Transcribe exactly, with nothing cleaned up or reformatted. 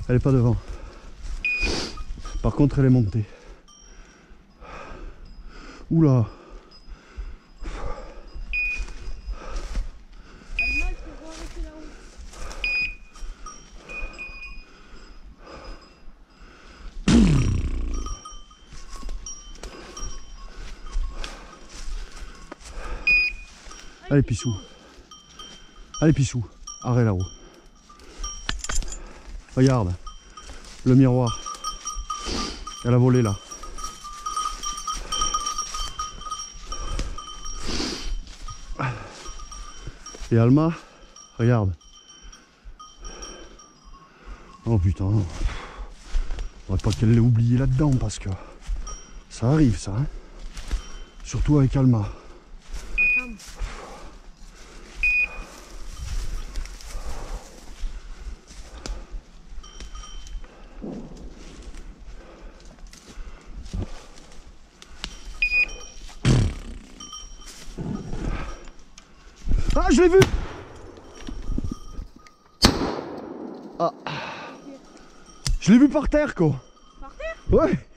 Elle est pas devant. Par contre, elle est montée. Oula. Allez Pissou. Allez Pissou. Arrête là-haut. Regarde. Le miroir. Elle a volé là. Et Alma, regarde. Oh putain. Faudrait pas qu'elle l'ait oublié là-dedans parce que ça arrive ça. Hein, surtout avec Alma. Ah, je l'ai vu. Ah. Je l'ai vu par terre quoi. Par terre? Ouais.